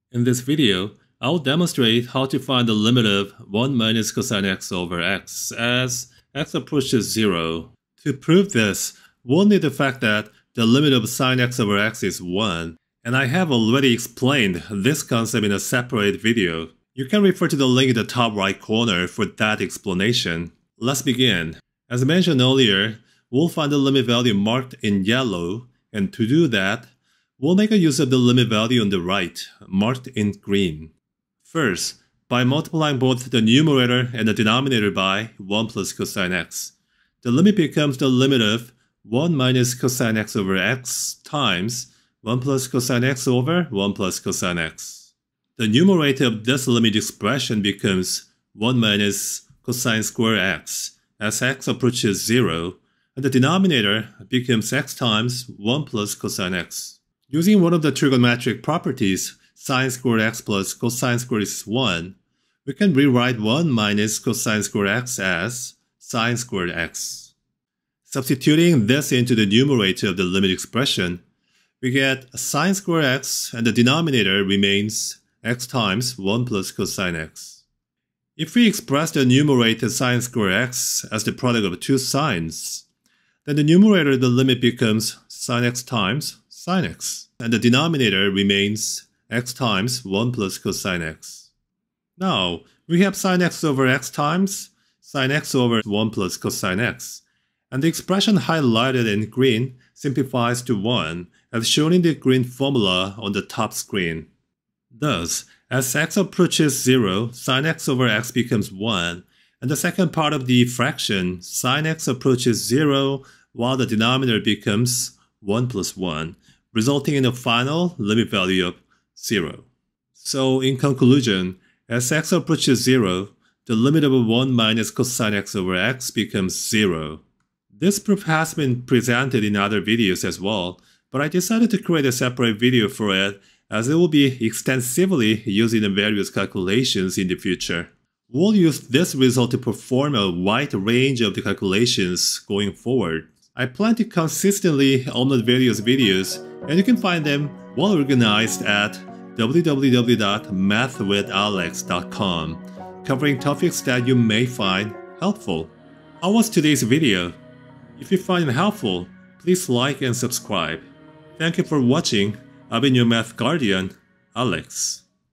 In this video, I'll demonstrate how to find the limit of 1 minus cosine x over x as x approaches 0. To prove this, we'll need the fact that the limit of sine x over x is 1, and I have already explained this concept in a separate video. You can refer to the link in the top right corner for that explanation. Let's begin. As mentioned earlier, we'll find the limit value marked in yellow, and to do that, we'll make a use of the limit value on the right, marked in green. First, by multiplying both the numerator and the denominator by 1 plus cosine x, the limit becomes the limit of 1 minus cosine x over x times 1 plus cosine x over 1 plus cosine x. The numerator of this limit expression becomes 1 minus cosine square x as x approaches 0, and the denominator becomes x times 1 plus cosine x. Using one of the trigonometric properties, sine squared x plus cosine squared is 1, we can rewrite 1 minus cosine squared x as sine squared x. Substituting this into the numerator of the limit expression, we get sine squared x and the denominator remains x times 1 plus cosine x. If we express the numerator sine squared x as the product of two sines, then the numerator of the limit becomes sine x times sine x, and the denominator remains x times 1 plus cosine x. Now, we have sine x over x times sine x over 1 plus cosine x, and the expression highlighted in green simplifies to 1, as shown in the green formula on the top screen. Thus, as x approaches 0, sine x over x becomes 1, and the second part of the fraction, sine x approaches 0, while the denominator becomes 1 plus 1, resulting in a final limit value of 0. So, in conclusion, as x approaches 0, the limit of 1 minus cosine x over x becomes 0. This proof has been presented in other videos as well, but I decided to create a separate video for it as it will be extensively used in various calculations in the future. We'll use this result to perform a wide range of the calculations going forward. I plan to consistently upload various videos, and you can find them well organized at www.mathwithalex.com, covering topics that you may find helpful. How was today's video? If you find it helpful, please like and subscribe. Thank you for watching. I've been your math guardian, Alex.